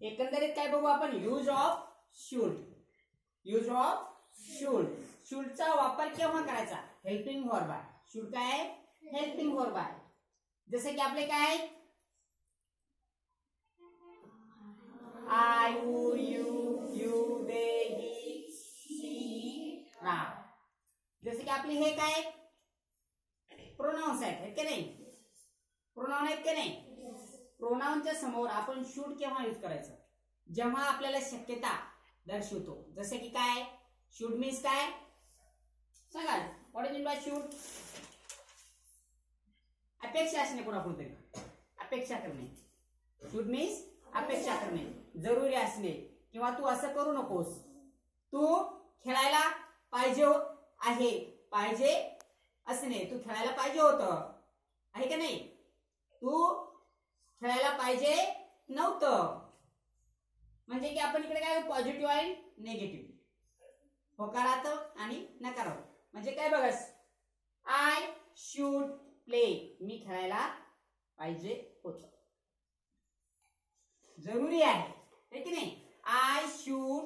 एकंदरीत काय बघू आपण, use of should. Use of should. शुडचा वापर केव्हा करायचा, हेल्पिंग वर्ब आहे. शुड काय आहे, हेल्पिंग वर्ब आहे. जसे की आपले काय आहे, I, we, you, they, he, she, Ram. जसे की आपले हे काय प्रोनाउन्स आहेत की नाही, प्रोनाउन आहेत की नाही. प्रोनाउनच्या समोर आपण शुड केव्हा यूज करायचं, जेव्हा आपल्याला शक्यता दर्शवतो. जसे की काय, शुड मीन्स काय सांगा, what is mean by should. अपेक्षा असणे कोणाकडून तरी, अपेक्षा करणे. शुड मीन्स अपेक्षा करणे, जरुरी असणे, किंवा तू असं करू नकोस, तू खेळायला पाहिजे आहे, पाहिजे असणे, तू खेळायला पाहिजे होतं आहे का नाही, तू खेळायला पाहिजे नव्हतं. म्हणजे की आपण इकडे काय पॉझिटिव्ह आणि निगेटिव्ह, होकारात्मक आणि नकारात्मक. म्हणजे काय बघस, आय शुड प्ले, मी खेळायला पाहिजे होतं, जरुरी आहे की नाही. I should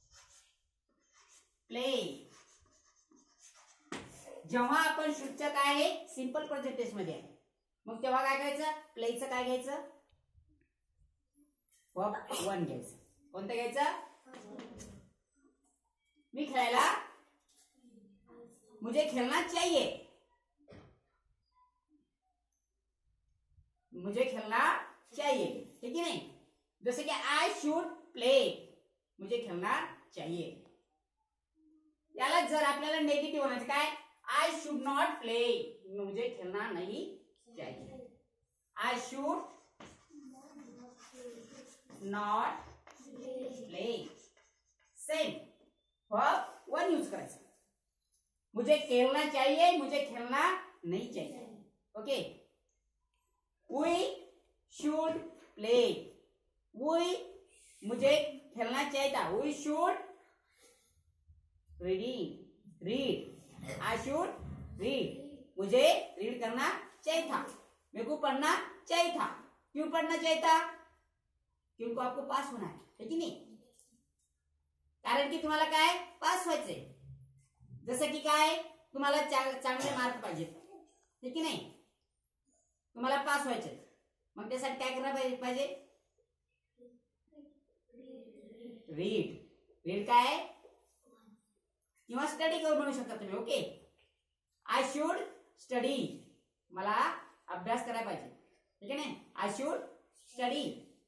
play. जेव्हा आपण शुडचं काय आहे सिंपल प्रेझेंट टेन्स मध्ये आहे, मग तेव्हा काय करायचं, प्लेचं काय घ्यायचं, वर्ब 1 घ्यायचं. कोणतं घ्यायचं, मी खेळायला, मुझे खेलना चाहिए, मुझे खेलना चाहिए, ठीक है नहीं. जैसे कि आई शुड प्ले, मुझे खेलना चाहिए. याला जर आपल्याला नेगेटिव्ह म्हणायचं काय, आय शुड नॉट प्ले, मुझे खेलना नहीं चाहिए. I should not play. Same verb 1 use करायचं. मुझे खेलना चाहिए, मुझे खेलना नहीं चाहिए. Okay. We should play, we मुझे खेलना चाहिए था, we should reading, read. I should read, मुझे रीड करना चाहिए था, मेरे को पढ़ना चाहिए था. क्यों पढ़ना चाहिए था, क्योंकि आपको पास होना है कि नहीं, कारण की तुम्हाला काय पास व्हायचंय. जसं की काय, तुम्हाला चांगले मार्क पाहिजेत, ठीक की नाही, तुम्हाला पास व्हायचे, मग त्यासाठी काय करायला पाहिजे, रीड. रीड काय किंवा स्टडी करून म्हणू शकता तुम्ही. ओके. आय शुड स्टडी, मला अभ्यास करायला पाहिजे, ठीक आहे ना. I should study.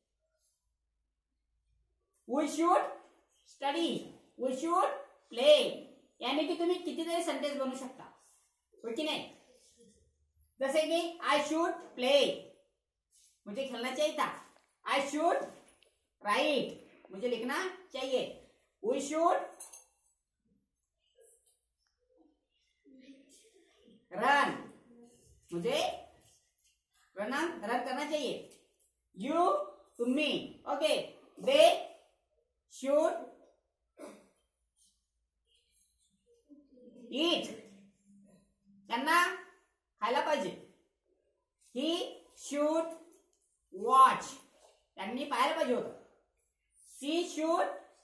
We should study, we should play. यानी की तुम्ही कितीतरी सेंटेन्स बनवू शकता, हो की नाही. जैसे कि आई शुड प्ले, मुझे खेलना चाहिए था. आई शुड राइट, मुझे लिखना चाहिए. वी शुड रन, मुझे रन करना चाहिए. यू तुम्ही. ओके. दे शुड ईट, त्यांना खायला पाहिजे. ही शुड वॉच, त्यांनी पाहायला पाहिजे होतं. सी शुड,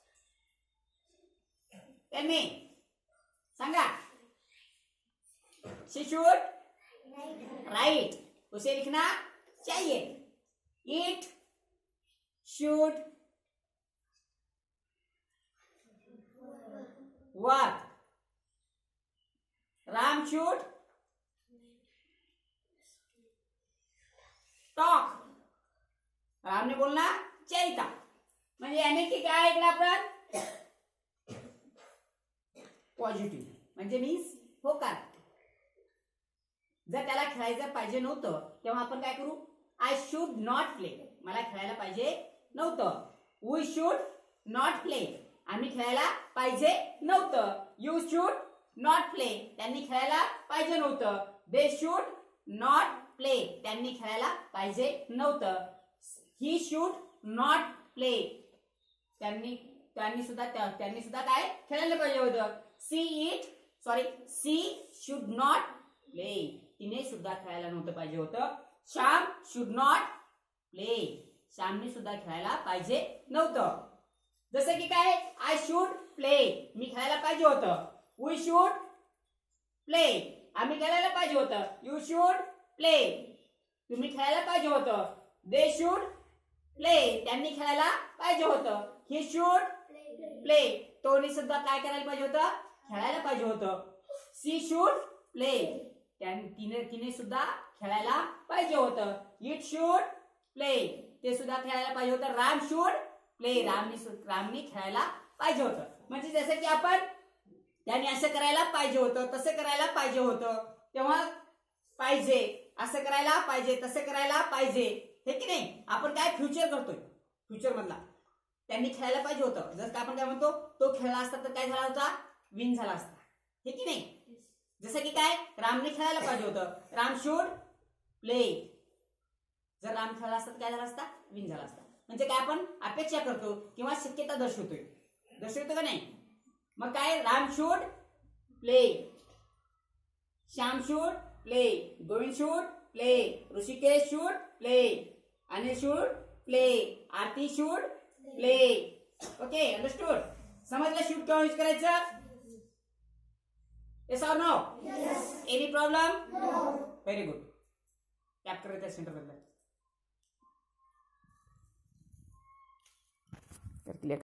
त्यांनी सांगा, शी शुड राइट, उसे लिखना चाहिए. It should work. Ram should talk, रामने बोलना चाहिए था. म्हणजे याने की काय ऐकलं आपण, पॉझिटिव्ह म्हणजे मीन्स होकार. जर त्याला खेळायचं पाहिजे नव्हतं तेव्हा आपण काय करू, आय शुड नॉट प्ले, मला खेळायला पाहिजे नव्हतं. वी शुड नॉट प्ले, आम्ही खेळायला पाहिजे नव्हतं. यू शुड नॉट प्ले, त्यांनी खेळायला पाहिजे नव्हतं. दे शुड नॉट प्ले, त्यांनी खेळायला पाहिजे नव्हतं. ही शुड नॉट प्ले, त्यांनी सुद्धा काय खेळायला पाहिजे होतं. सी शुड नॉट प्ले, तिने सुद्धा खेळायला नव्हतं पाहिजे होतं. श्याम शुड नॉट प्ले, श्यामने सुद्धा खेळायला पाहिजे नव्हतं. जसं की काय, आय शुड प्ले, मी खेळायला पाहिजे होतं. वी शुड प्ले, आम्ही खेळायला पाहिजे होतं. यू शुड प्ले, तुम्ही खेळायला पाहिजे होतं. दे शुड प्ले, त्यांनी खेळायला पाहिजे होतं. ही शुड प्ले, तोने सुद्धा काय करायला पाहिजे होतं, खेळायला पाहिजे होतं. सी शुड प्ले, तिने सुद्धा खेळायला पाहिजे होतं. इट शुड प्ले, ते सुद्धा खेळायला पाहिजे होतं. राम शुड प्ले, रामनी खेळायला पाहिजे होतं. म्हणजे जसं की आपण त्याने असं करायला पाहिजे होतं, तसं करायला पाहिजे होतं, तेव्हा पाहिजे, असं करायला पाहिजे, तसं करायला पाहिजे, हे की नाही. आपण काय फ्युचर करतोय, फ्युचर मधला त्यांनी खेळायला पाहिजे होतं. जर का आपण काय म्हणतो, तो खेळला असता तर काय झाला होता, विन झाला असता, हे की नाही. जसं की काय, रामने खेळायला पाहिजे होतं. राम शुड प्ले, जर राम खेळला असता तर काय झाला असता, विन झाला असता. म्हणजे काय, आपण अपेक्षा करतो किंवा शक्यता दर्शवतो का नाही. मग काय, Ram should play, Shyam should play, Govind should play, Rishikesh should play, Anil should play, Aarti should play. Okay, understood. समजलं शुड केव्हा यूज करायचं. Yes or no. Any problem. Very good. Tap करायचं सेंटर बदला.